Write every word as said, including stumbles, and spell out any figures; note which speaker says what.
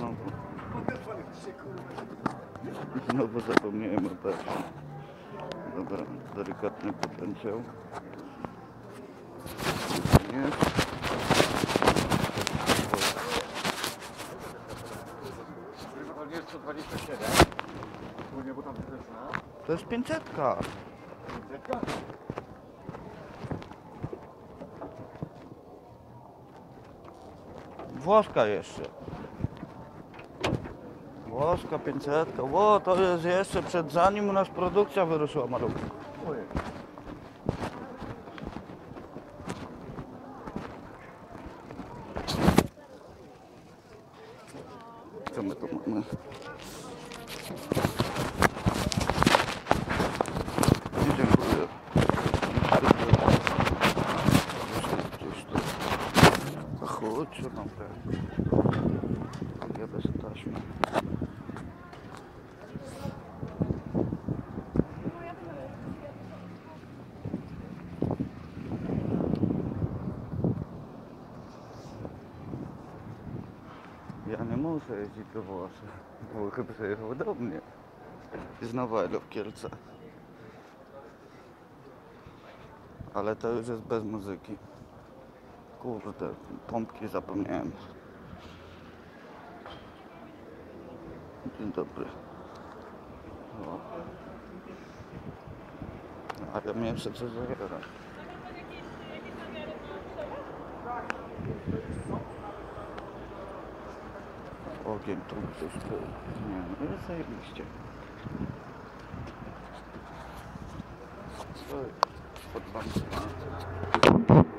Speaker 1: Znowu. Znowu zapomniałem o tak. Dobra, delikatny potencjał. Jest.
Speaker 2: To nie jest sto dwadzieścia siedem. Nie, bo tam zaczyna.
Speaker 1: To jest pięćsetka.
Speaker 2: pięćsetka?
Speaker 1: Włoska jeszcze. Włoska pięćsetka. Ło, to jest jeszcze przed zanim u nas produkcja wyruszyła malutko. Co my tu mamy? Nie, dziękuję. Gdzieś tu. A chodź, co mam tak? Ja bez taśmy. Ja nie muszę jeździć do Włoszech, bo chyba przyjechał do mnie. Znowu Elo w Kielce. Ale to już jest bez muzyki. Kurde, pompki zapomniałem. Dzień dobry. O. A ja miałem jeszcze coś zabierać. Ogień tu gdzieś był. Nie, no jest zajebiście. Oj, pod bankiem.